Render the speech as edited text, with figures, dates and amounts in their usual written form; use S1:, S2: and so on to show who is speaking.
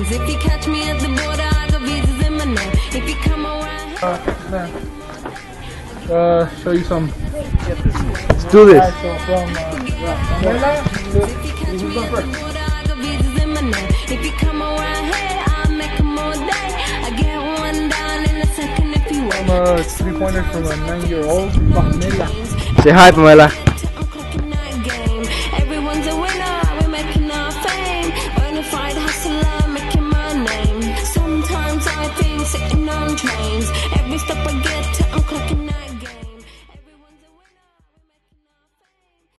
S1: If you catch me at the border, I got visas in my name. If you come around
S2: show you some.
S3: Let's do this.
S2: Alright, so from Pamela to who's going first?
S1: If you come around here, I'll make them all day. I get one down in a second if you want.
S2: I'm a 3-pointer from a 9-year-old, Pamela.
S3: Say hi, Pamela.
S1: Everyone's a winner, we're making our fame. Bonafide hustler, making my name. Sometimes I think sitting on trains. Every step I get